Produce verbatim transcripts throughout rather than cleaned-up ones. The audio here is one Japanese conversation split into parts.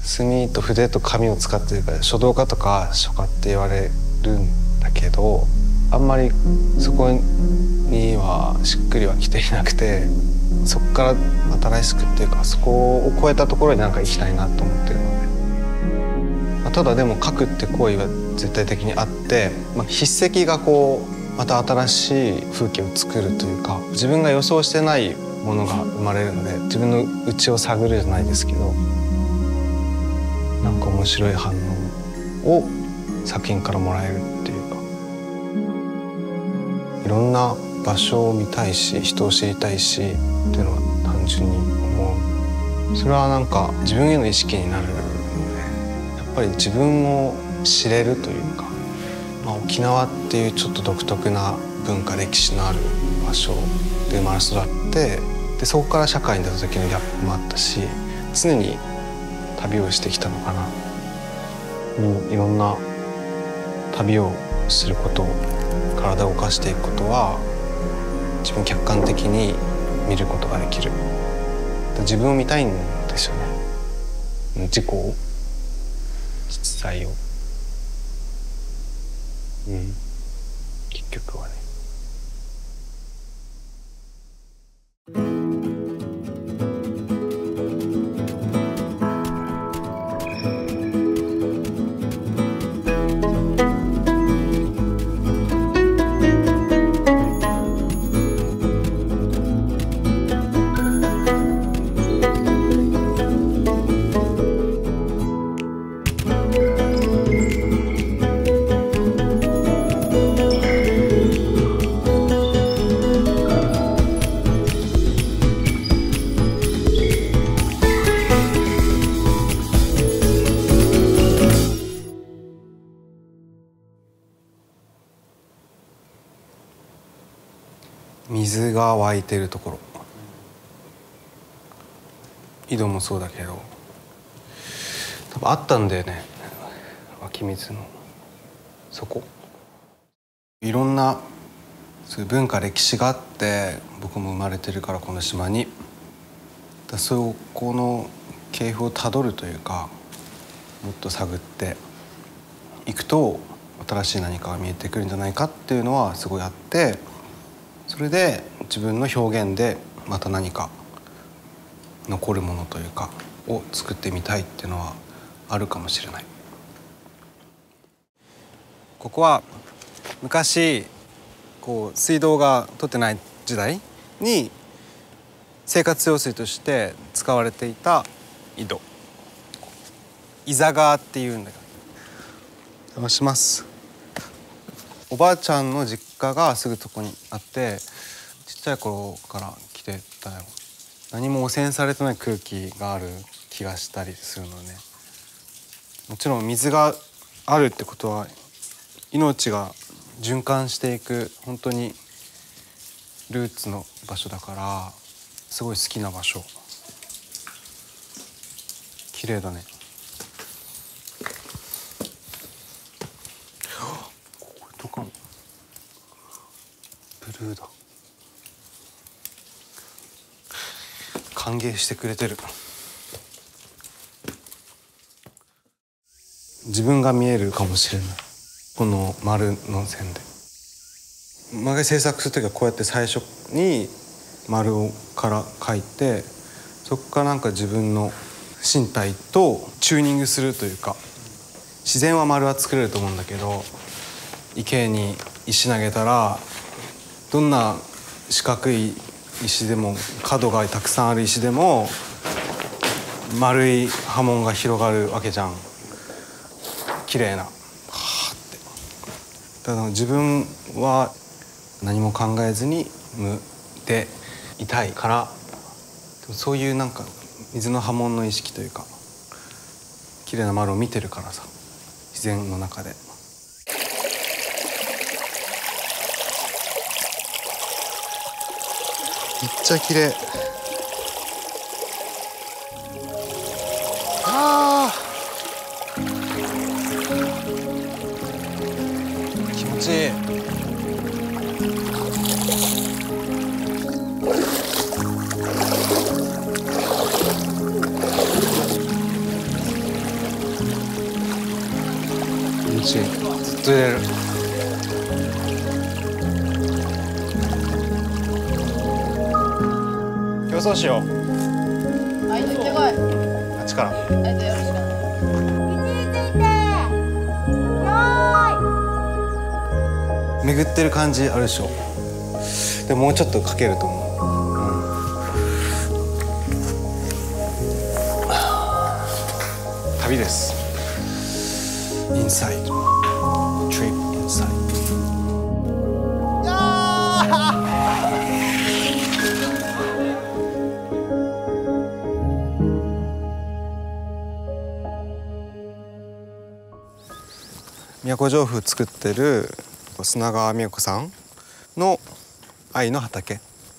墨と筆と紙を使ってるから書道家とか書家って言われるんだけど、あんまりそこにはしっくりはきていなくて、そこから新しくっていうかそこを超えたところになんか行きたいなと思ってるので、まあ、ただでも書くって行為は絶対的にあって、まあ、筆跡がこうまた新しい風景を作るというか、自分が予想してないものが生まれるので、自分の内を探るじゃないですけど、なんか面白い反応を作品からもらえるっていうか、いろんな場所を見たいし人を知りたいしっていうのは単純に思う。それはなんか自分への意識になるので、やっぱり自分を知れるというか、まあ、沖縄っていうちょっと独特な文化歴史のある場所で生まれ育って、でそこから社会に出た時のギャップもあったし、常に旅をしてきたのかな。もういろんな旅をすること、体を動かしていくことは自分客観的に見ることができる。自分を見たいんですよね、自己を、実在を、うん、結局はね。水が湧いてるところ、井戸もそうだけど多分あったんだよね、湧き水の底。いろんなそういう文化歴史があって、僕も生まれてるからこの島に、だそこの系譜をたどるというか、もっと探っていくと新しい何かが見えてくるんじゃないかっていうのはすごいあって、それで自分の表現でまた何か残るものというかを作ってみたいっていうのはあるかもしれない。ここは昔こう水道が通ってない時代に生活用水として使われていた井戸、伊佐川っていうんだけど、お邪魔します。おばあちゃんの実家がすぐそこにあって、ちっちゃい頃から来てたよ。何も汚染されてない空気がある気がしたりするのね。もちろん水があるってことは命が循環していく本当にルーツの場所だから、すごい好きな場所。綺麗だね。これとかもブルーだ。歓迎してくれてる。自分が見えるかもしれない、この丸の線で。毎回制作する時はこうやって最初に丸をから描いて、そこからなんか自分の身体とチューニングするというか、自然は丸は作れると思うんだけど、池に石投げたらどんな四角い石でも、角がたくさんある石でも丸い波紋が広がるわけじゃん。綺麗なはーって。だから自分は何も考えずに無でいたいから、そういうなんか水の波紋の意識というか、綺麗な丸を見てるからさ、自然の中で。めっちゃ綺麗。あー気持ちいい。 と入れる。競争しよう。 はい、行ってこい。 あっちから。 はい、じゃあよろしくお願いします。 巡ってる感じあるでしょ。でももうちょっとかけると思う。うん、旅です。インサイド。トリップインサイド。都城府作ってる砂川美代子さんの藍の畑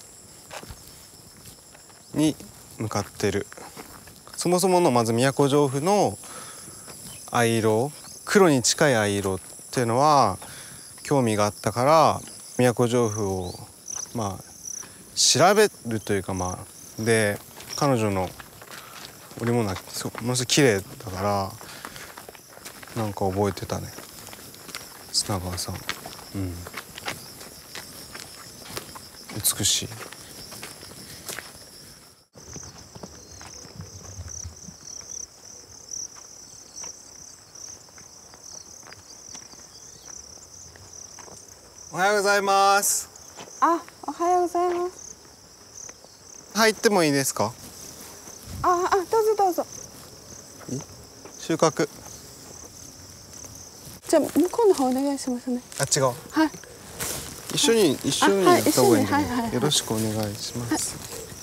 に向かってる。そもそものまず都城府の藍色、黒に近い藍色っていうのは興味があったから都城府をまあ調べるというか、まあで彼女の織物はものすごい綺麗だからなんか覚えてたね。砂川さん、うん、美しい。おはようございます。 あ、おはようございます。 入ってもいいですか？ あ、あ、どうぞどうぞ。 収穫。 じゃあ向こうの方お願いしますね。 あ、違う。 はい。 一緒に一緒にはい行った方がいいんじゃ一緒にはいはいはない？ いよろしくお願いします。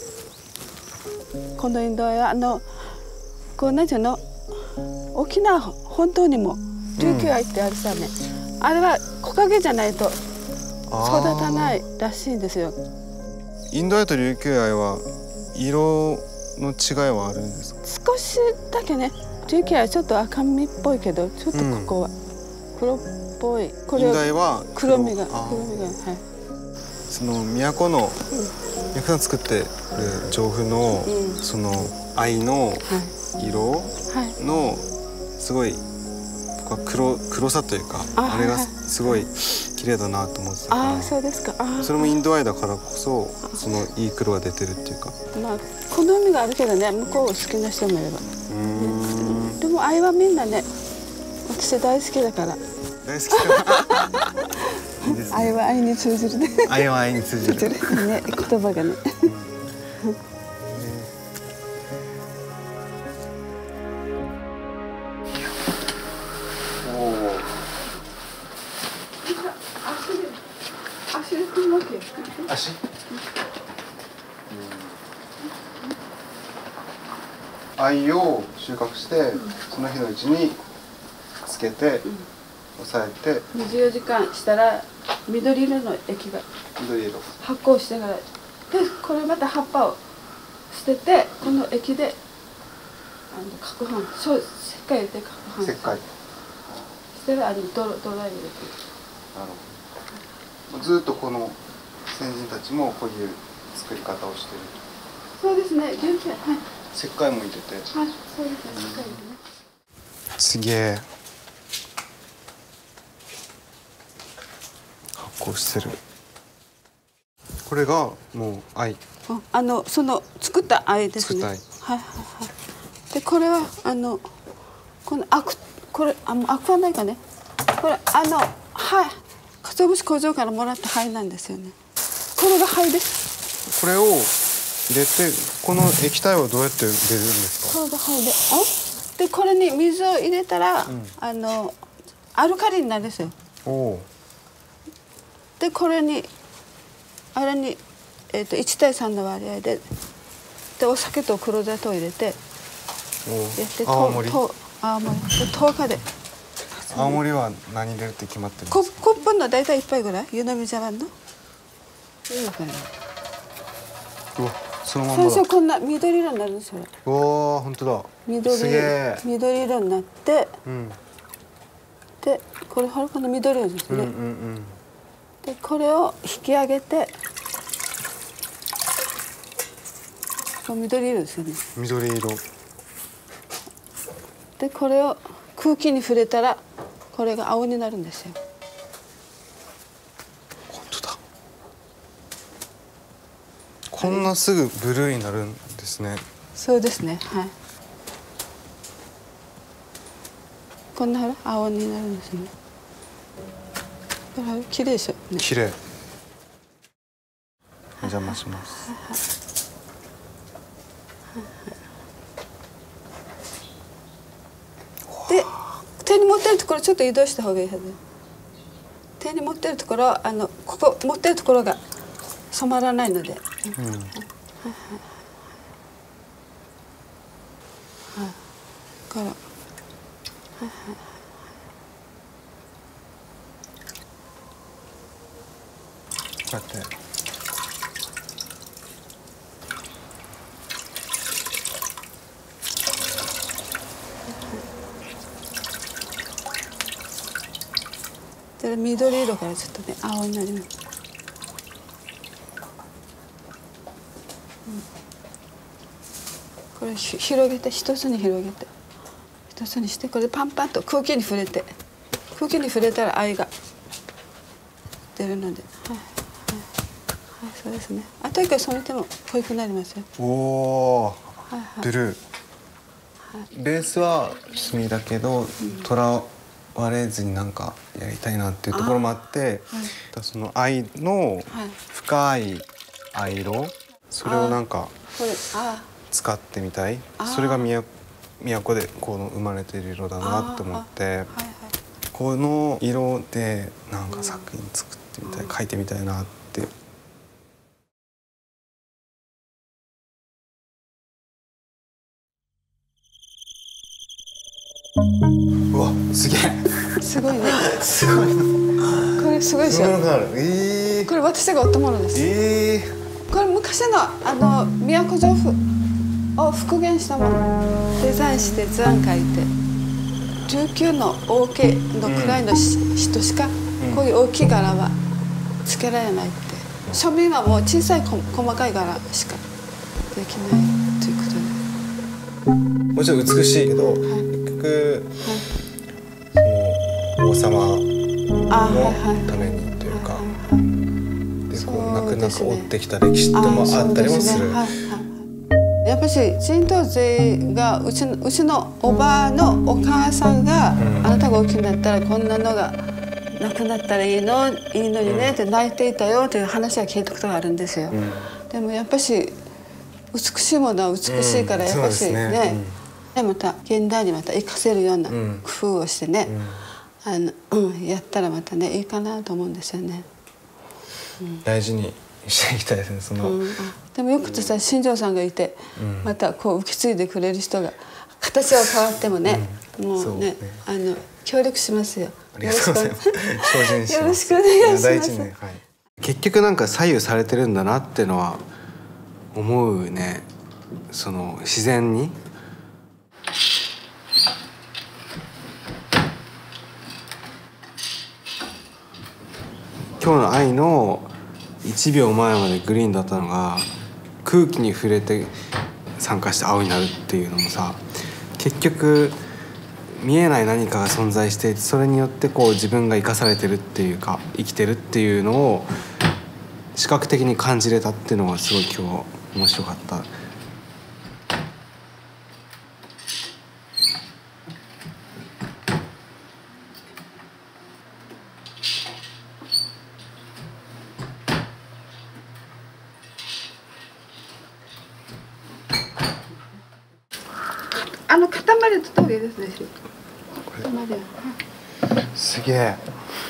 このインドはあのこうなんていうの、沖縄本島にも琉球藍ってあるさね。うん、あれは木陰じゃないと育たないらしいんですよ。 インド藍と琉球藍は色の違いはあるんですか？ 少しだけね。琉球藍はちょっと赤みっぽいけど、ちょっとここは黒っぽい。これインド藍は黒みが黒みがはい。 その都の、うん、都さん作ってる上府の、うん、その藍の色のすごい僕は黒黒さというか、あ, あれがすごい綺麗だなと思ってたから。あ、そうですか。あ、それもインド藍だからこそそのいい黒が出てるっていうか。まあ好みがあるけどね、向こう好きな人もいれば。うん、でも藍はみんなね、私大好きだから。 大好きだ。いいですね。 愛は愛に通じるね。 愛は愛に通じる。 ね、言葉がね。 足。藍を収穫して、その日のうちにつけて。押さえてにじゅうよじかんしたら緑色の液が緑色発酵してからで、これまた葉っぱを捨ててこの液であの攪拌、石灰入れて攪拌石灰してらあのドライ入れて。なるほど。ずっとこの先人たちもこういう作り方をしている。 そうですね。牛乳、はい。 石灰も入れて。はい、 そうですね。石灰入れてね。 すげえ。こうしてる。これがもう藍。 あのその作った藍ですね。 作った藍。 はいはいはい。でこれはあのこのアクこれあアクはないかね。これあのはい鰹節工場からもらった灰なんですよね。これが灰です。 これを入れてこの液体はどうやって出るんですか？ これが灰で。あでこれに水を入れたら、うん、あのアルカリになるんですよ。おお。でこれにあれに、えー、といちたいさんの割合ででお酒と黒砂糖を入れてやって青森と青森でとおかで。 青森は何入れるって決まってるんですか？ コップの大体いっぱいぐらい湯飲み茶碗の。 うわそのまんまだ。 最初こんな緑色になるんですよ。 うわ本当だ。 緑すげえ。 緑色になって、うん、でこれほらこの緑色ですね。うんうんうんでこれを引き上げて、これ緑色ですよね。 緑色。 でこれを空気に触れたらこれが青になるんですよ。 本当だ。こんなすぐブルーになるんですね。 そうですね。はい。こんなほら青になるんですね。綺麗でしょ、ね。 綺麗。お邪魔します。 で、手に持ってるところちょっと移動した方がいいはず。手に持ってるところ、あのここ持ってるところが染まらないので。うん。から。こうやって。 で緑色からちょっとね青になります。うん、これひ広げて一つに広げて一つにしてこれパンパンと空気に触れて空気に触れたら藍が出るので、はいはいはい、そうですね。あと一回染めても濃いくなりますよ。 おお、はいはい、ブルー。はい、ベースは墨だけど、とらわれずになんかやりたいなっていうところもあって、はい、その藍の深い藍色、それをなんか使ってみたい。それが都でこの生まれている色だなと思って、はいはい、この色でなんか作品作ってみたい、描いてみたいなって。うわ、すげえ。 すごいね。 すごいの。 これすごいでしょ。 えー、 これ私が織ったものです。 えー、これ昔のあの都城府を復元したもの。デザインして図案描いて。琉球の王家のくらいの人しかこういう大きい柄はつけられないって。庶民はもう小さい細かい柄しかできないということで。 もちろん美しいけど、はい、結局、はい、その王様のためにというか、でこう泣く泣く追ってきた歴史ってもあったりもする。 やっぱり神道勢がうちのうちのおばあのお母さんが、うん、あなたが大きくなったらこんなのがなくなったらいいのいいのにねって泣いていたよという話は聞いたことがあるんですよ。うん、でもやっぱし美しいものは美しいからやっぱしね、でまた現代にまた活かせるような工夫をしてね、うん、あのうん、やったらまたねいいかなと思うんですよね。 うん、大事にしていきたいですね。その、うん、 でもよくとさ新庄さんがいて、うん、またこう受け継いでくれる人が形は変わってもね、うん、もう ね, ねあの協力しますよ。 ありがとうございます。精進します。 よろしくお願いします。 ね、はい、結局なんか左右されてるんだなってのは思うね。その自然に。今日の愛のいちびょうまえまでグリーンだったのが空気に触れて酸化して青になるっていうのもさ、結局見えない何かが存在していて、それによってこう自分が生かされてるっていうか生きてるっていうのを視覚的に感じれたっていうのがすごい今日面白かった。 あの塊で取った方がいいですね。 すげえ。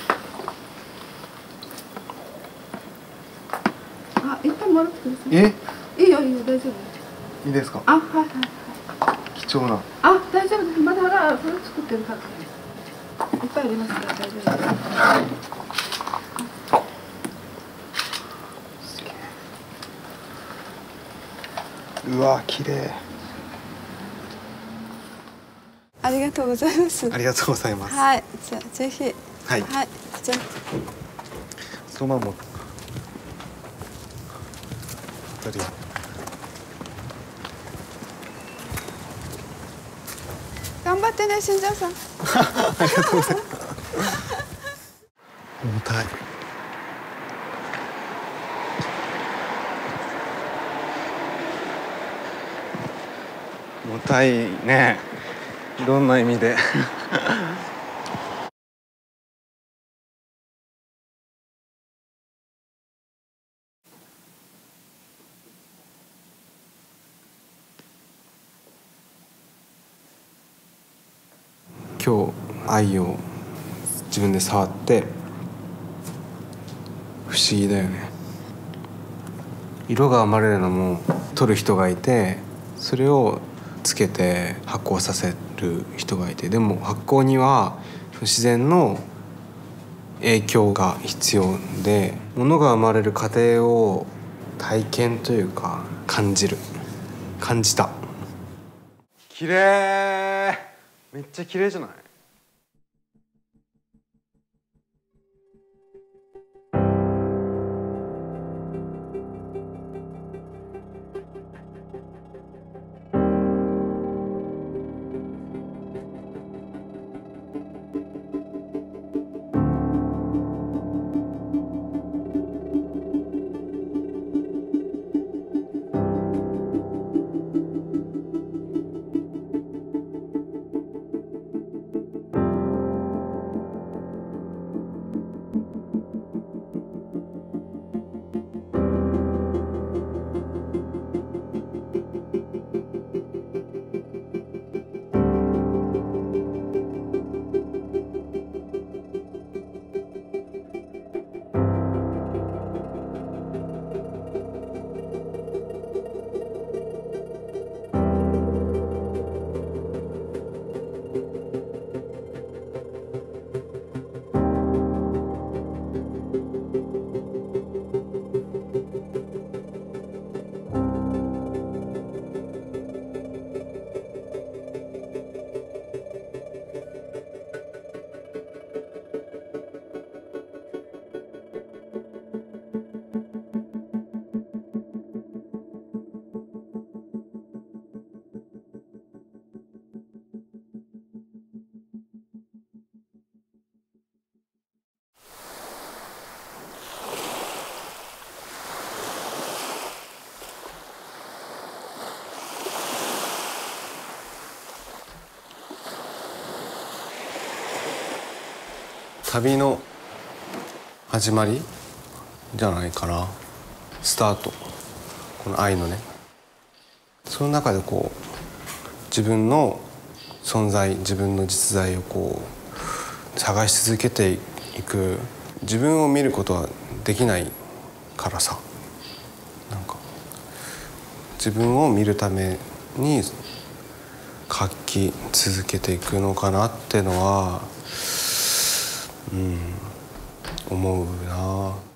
あ、一旦もらってください。え？いいよいいよ、大丈夫。 いいですか？ あ、はいはいはい。 貴重な。 あ、大丈夫です。まだほらそれ作ってるから。いっぱいありますから大丈夫です。 うわ、綺麗。 ありがとうございます。 ありがとうございます。 はい、じゃあぜひ。 はい。 はい、じゃあ。 そのまま。二人。 頑張ってね、新庄さん。 ありがとうございます。 たい。重たいね、いろんな意味で今日愛を自分で触って不思議だよね。色が生まれるのも取る人がいて、それをつけて発酵させる人がいて、でも発酵には自然の影響が必要で、物が生まれる過程を体験というか感じる感じた。綺麗、めっちゃ綺麗じゃない？旅の始まりじゃないかな、スタート、この愛のね。その中でこう自分の存在、自分の実在をこう探し続けていく。自分を見ることはできないからさ、なんか自分を見るために書き続けていくのかなってのは、うん、思うな。